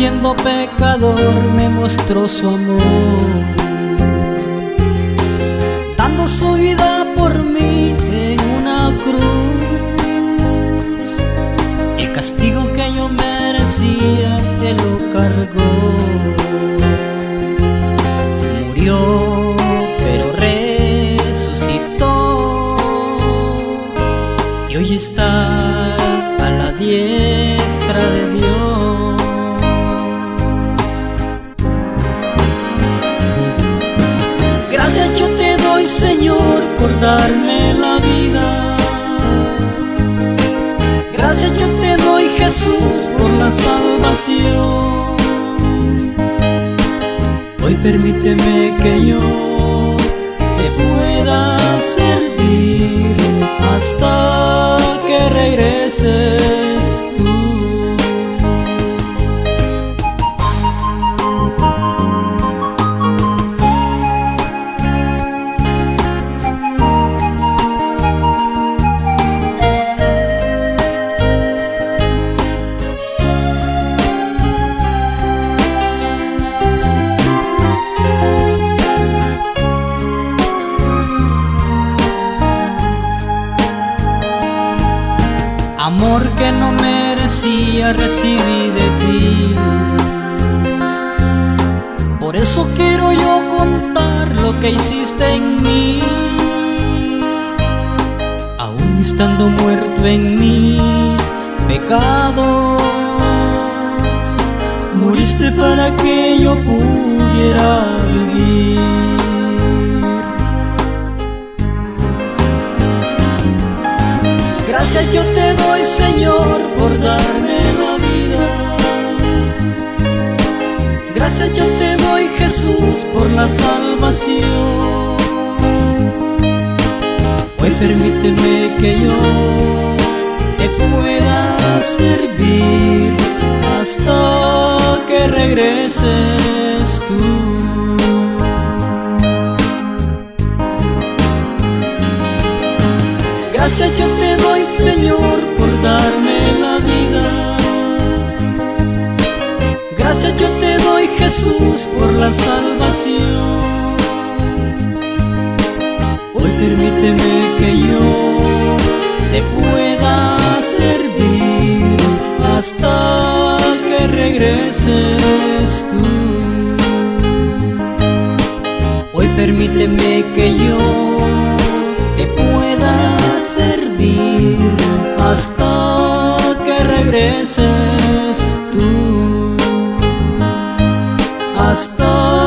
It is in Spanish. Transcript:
siendo pecador me mostró su amor, dando su vida por mí en una cruz. El castigo que yo merecía, Él lo cargó. Murió, pero resucitó, y hoy está a la diestra de Dios. Gracias yo te doy, Señor, por darme la vida. Gracias yo te doy, Jesús, por la salvación. Hoy permíteme que yo te pueda servir hasta que regreses tú. Amor que no merecía recibí de ti. Por eso quiero yo contar lo que hiciste en mí. Aún estando muerto en mis pecados, moriste para que yo pudiera vivir. Gracias yo te doy, Señor, por darme la vida. Gracias yo te doy, Jesús, por la salvación. Hoy permíteme que yo te pueda servir hasta que regreses tú. Gracias yo te doy, Señor, por darme la vida. Gracias yo te doy, Jesús, por la salvación. Hoy permíteme que yo te pueda servir hasta que regreses tú. Hoy permíteme que yo te pueda servir hasta que regreses tú, hasta